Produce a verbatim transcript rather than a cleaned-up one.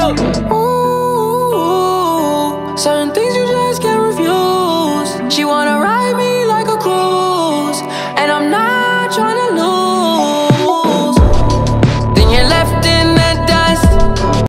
Ooh, certain things you just can't refuse. She wanna ride me like a cruise.